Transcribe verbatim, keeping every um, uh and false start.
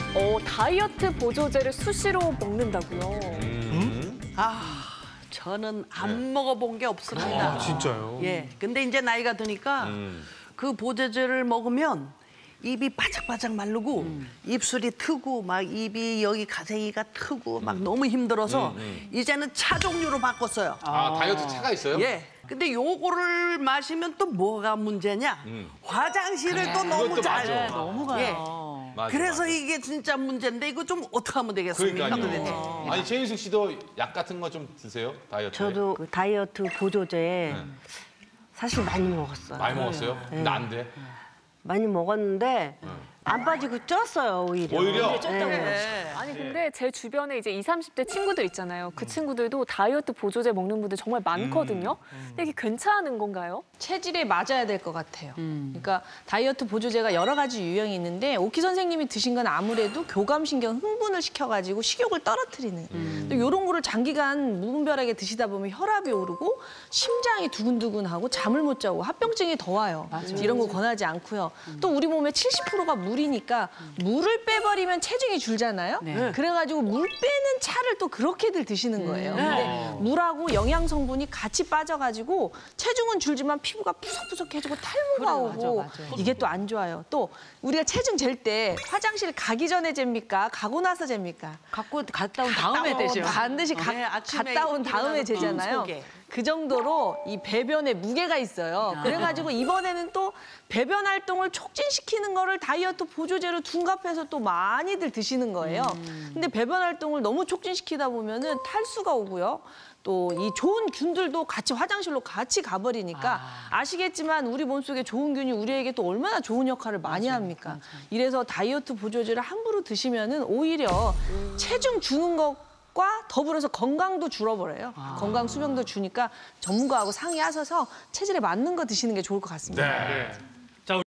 어, 다이어트 보조제를 수시로 먹는다고요? 음? 아, 저는 안 네. 먹어본 게 없습니다. 아, 진짜요? 예. 근데 이제 나이가 드니까 음. 그 보조제를 먹으면 입이 바짝바짝 마르고 음. 입술이 트고 막 입이 여기 가생이가 트고 막 너무 힘들어서 음, 음. 이제는 차 종류로 바꿨어요. 아, 다이어트 차가 있어요? 예. 근데 요거를 마시면 또 뭐가 문제냐? 음. 화장실을 또 너무 그것도 잘. 맞아. 너무 가요. 예. 맞아, 그래서 맞아. 이게 진짜 문제인데 이거 좀 어떻게 하면 되겠습니까? 도대체? 그러니까요. 아니 최인숙 씨도 약 같은 거 좀 드세요? 다이어트. 저도 그 다이어트 보조제 사실 많이 먹었어요. 많이 먹었어요? 근데 안 돼. 많이 먹었는데 안 빠지고 쪘어요, 오히려. 오히려? 네. 아니 근데 제 주변에 이제 이십, 삼십 대 친구들 있잖아요. 그 친구들도 다이어트 보조제 먹는 분들 정말 많거든요. 근데 이게 괜찮은 건가요? 체질에 맞아야 될 것 같아요. 그러니까 다이어트 보조제가 여러 가지 유형이 있는데 오키 선생님이 드신 건 아무래도 교감신경 흥분을 시켜가지고 식욕을 떨어뜨리는. 또 이런 거를 장기간 무분별하게 드시다 보면 혈압이 오르고 심장이 두근두근하고 잠을 못 자고 합병증이 더 와요. 이런 거 권하지 않고요. 또 우리 몸의 칠십 퍼센트가 물이니까 물을 빼버리면 체중이 줄잖아요. 그래가지고 물 빼는 차를 또 그렇게들 드시는 거예요. 근데 물하고 영양 성분이 같이 빠져가지고 체중은 줄지만 피부가 푸석푸석해지고 탈모가 오고 이게 또 안 좋아요. 또 우리가 체중 잴 때 화장실 가기 전에 잽니까? 가고 나서 잽니까? 갖고 갔다 온 다음에 되죠. 반드시 가- 네, 아침에 갔다 온 다음에 일어나서 재잖아요. 속에. 그 정도로 이 배변에 무게가 있어요. 그래가지고 이번에는 또 배변 활동을 촉진시키는 거를 다이어트 보조제로 둔갑해서 또 많이들 드시는 거예요. 근데 배변 활동을 너무 촉진시키다 보면은 탈수가 오고요. 또 이 좋은 균들도 같이 화장실로 같이 가버리니까 아시겠지만 우리 몸속에 좋은 균이 우리에게 또 얼마나 좋은 역할을 많이 합니까? 이래서 다이어트 보조제를 함부로 드시면은 오히려 체중 주는 것과 더불어서 건강도 줄어버려요. 건강 수명도 주니까 전문가하고 상의하셔서 체질에 맞는 거 드시는 게 좋을 것 같습니다. 네.